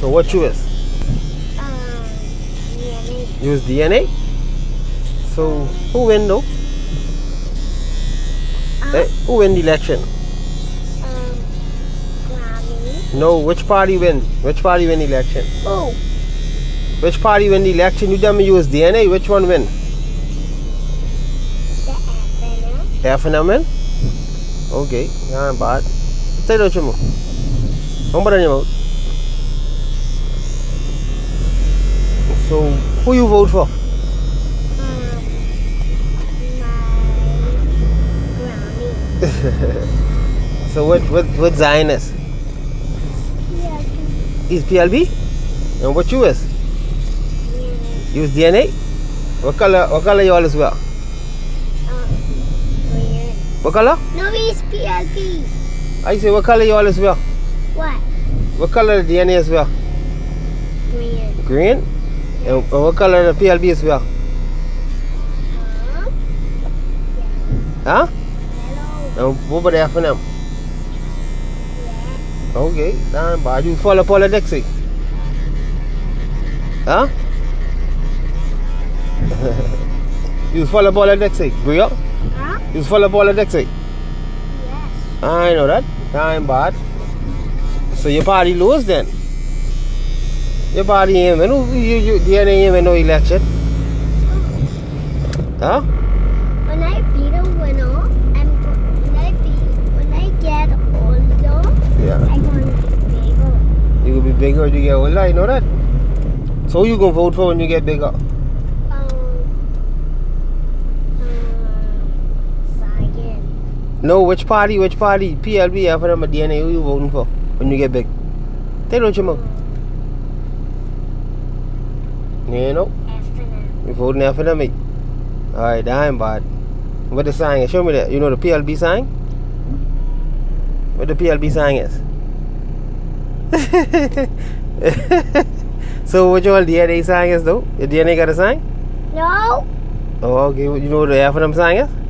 So what you is? DNA. You is DNA? So who win though? Who win the election? Grammy. No, which party win? Which party win the election? Who? Which party win the election? You tell me you was DNA, which one win? The FNM win? Okay, not bad. Say that you move. Don't bother your mouth. So who you vote for? my Grammy. So what Zion is? PLP. He's PLB? And what you is? DNA. You is DNA? What color you all as well? Green. What color? No, he's PLP. I say what color you all as well? What? What color the DNA as well? Green. Green? And what color the PLB as well? Huh? Hello. And what about the FNM? Yeah. Okay, damn bad. You follow politics, eh? Huh? You follow politics, eh? Grew up? Huh? You follow politics, eh? Yes. I know that. Damn bad. So your party lose then? Your party ain't win. You DNA ain't win no election. Huh? When I be the winner, when I get older, Yeah. I'm going to be bigger. You will be bigger when you get older, I know that. So who you gonna vote for when you get bigger? Zion. No, which party? PLB, FNM, or DNA, who you voting for when you get big? Tell me what you know. You know? FNM. You voting FNM, mate? Alright, damn bad. What the sign is? Show me that. You know the PLB sign? What the PLB sign is? So what your DNA sign is though? Your DNA got a sign? No. Oh, okay. You know what the FNM sign is?